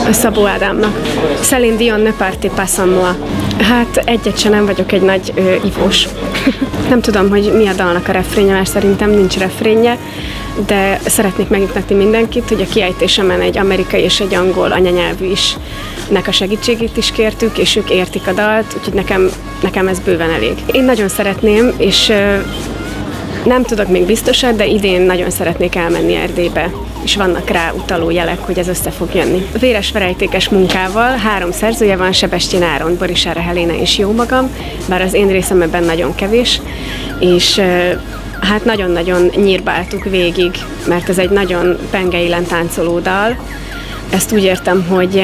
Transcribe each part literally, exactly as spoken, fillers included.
Szabó Ádámnak. Céline Dion, Ne partez pas sans moi. Hát egyet se nem vagyok egy nagy ö, ivós. Nem tudom, hogy mi a dalnak a refrénje, mert szerintem nincs refrénje, de szeretnék megnyugtatni mindenkit, hogy a kiejtésemen egy amerikai és egy angol anyanyelvű is nek a segítségét is kértük, és ők értik a dalt, úgyhogy nekem, nekem ez bőven elég. Én nagyon szeretném, és ö, nem tudok még biztosat, de idén nagyon szeretnék elmenni Erdélybe, és vannak rá utaló jelek, hogy ez össze fog jönni. Véres verejtékes munkával három szerzője van, Sebestyén Áron, Borisára Helena és jó magam, bár az én részem ebben nagyon kevés, és hát nagyon-nagyon nyírbáltuk végig, mert ez egy nagyon pengeilen táncoló dal. Ezt úgy értem, hogy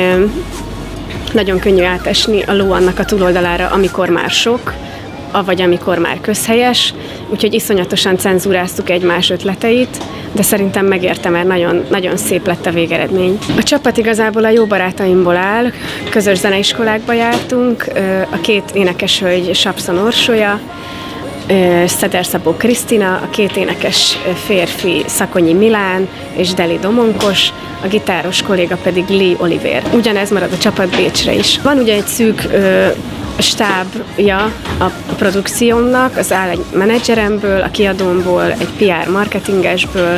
nagyon könnyű átesni a ló annak a túloldalára, amikor már sok, avagy amikor már közhelyes, úgyhogy iszonyatosan cenzúráztuk egymás ötleteit, de szerintem megérte, mert nagyon, nagyon szép lett a végeredmény. A csapat igazából a jó barátaimból áll, közös zeneiskolákba jártunk, a két énekes hölgy Sapszon Orsolya, Szeder Szabó Krisztina, a két énekes férfi Szakonyi Milán és Deli Domonkos, a gitáros kolléga pedig Lee Oliver. Ugyanez marad a csapat Bécsre is. Van ugye egy szűk ö, stábja a produkciómnak, az áll egy menedzseremből, a kiadómból, egy pé er marketingesből,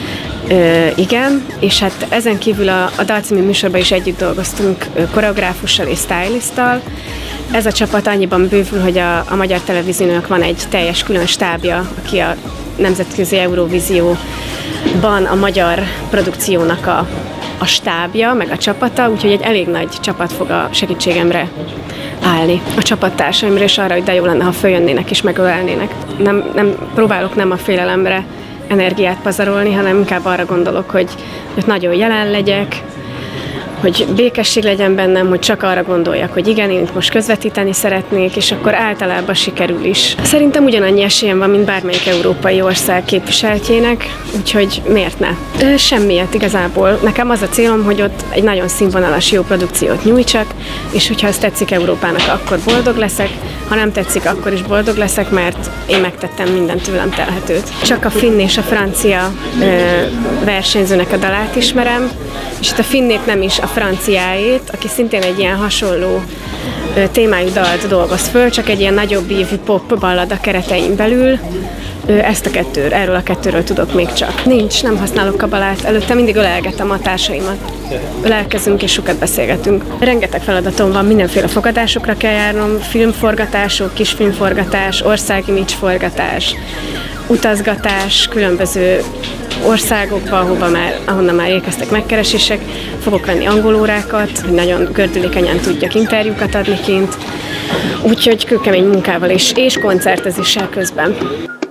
Ö, igen, és hát ezen kívül a, a Dal című műsorban is együtt dolgoztunk koreográfussal és stylisttal. Ez a csapat annyiban bővül, hogy a, a Magyar Televíziónak van egy teljes külön stábja, aki a Nemzetközi Eurovízióban a magyar produkciónak a, a stábja, meg a csapata, úgyhogy egy elég nagy csapat fog a segítségemre állni. A csapattársaimra és arra, hogy de jó lenne, ha följönnének és megölelnének. Nem, nem, próbálok nem a félelemre energiát pazarolni, hanem inkább arra gondolok, hogy, hogy nagyon jelen legyek, hogy békesség legyen bennem, hogy csak arra gondoljak, hogy igen, én most közvetíteni szeretnék, és akkor általában sikerül is. Szerintem ugyanannyi esélyem van, mint bármelyik európai ország képviseltjének, úgyhogy miért ne? Semmiért igazából. Nekem az a célom, hogy ott egy nagyon színvonalas, jó produkciót nyújtsak, és hogyha ez tetszik Európának, akkor boldog leszek, ha nem tetszik, akkor is boldog leszek, mert én megtettem minden tőlem telhetőt. Csak a finn és a francia ö, versenyzőnek a dalát ismerem, és itt a finnét nem is, a franciáét, aki szintén egy ilyen hasonló ö, témájú dalt dolgoz föl, csak egy ilyen nagyobb ívű pop ballada keretein belül. Ö, ezt a kettőr, erről a kettőről tudok még csak. Nincs, nem használok kabalát, előtte mindig ölelgetem a társaimat. Ölelkezünk és sokat beszélgetünk. Rengeteg feladatom van, mindenféle fogadásokra kell járnom, filmforgatások, kisfilmforgatás, országimage forgatás, utazgatás, különböző országokba, ahova már, ahonnan már érkeztek megkeresések. Fogok venni angolórákat, hogy nagyon gördülékenyen tudjak interjúkat adni kint. Úgyhogy kőkemény munkával és, és koncertezéssel közben.